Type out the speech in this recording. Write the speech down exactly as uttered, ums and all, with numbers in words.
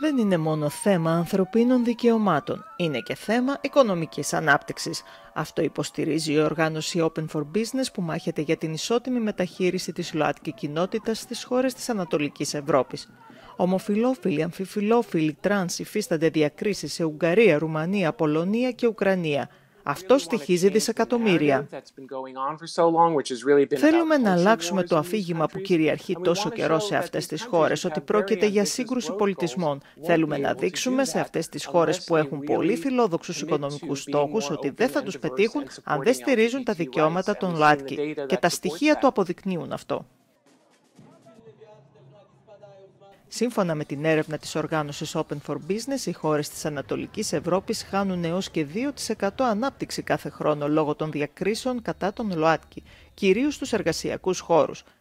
δεν είναι μόνο θέμα ανθρωπίνων δικαιωμάτων, είναι και θέμα οικονομικής ανάπτυξης. Αυτό υποστηρίζει η οργάνωση Open for Business που μάχεται για την ισότιμη μεταχείριση της ΛΟΑΤΚΙ κοινότητας στις χώρες της Ανατολικής Ευρώπης. Ομοφυλόφιλοι, αμφιφυλόφιλοι, τρανς υφίστανται διακρίσεις σε Ουγγαρία, Ρουμανία, Πολωνία και Ουκρανία. Αυτό στοιχίζει δισεκατομμύρια. Θέλουμε να αλλάξουμε το αφήγημα που κυριαρχεί τόσο καιρό σε αυτές τις χώρες, ότι πρόκειται για σύγκρουση πολιτισμών. Θέλουμε να δείξουμε σε αυτές τις χώρες που έχουν πολύ φιλόδοξους οικονομικούς στόχους ότι δεν θα τους πετύχουν αν δεν στηρίζουν τα δικαιώματα των ΛΟΑΤΚΙ. Και τα στοιχεία το αποδεικνύουν αυτό. Σύμφωνα με την έρευνα της οργάνωσης Open for Business, οι χώρες της Ανατολικής Ευρώπης χάνουν έως και δύο τοις εκατό ανάπτυξη κάθε χρόνο λόγω των διακρίσεων κατά των ΛΟΑΤΚΙ, κυρίως στους εργασιακούς χώρους.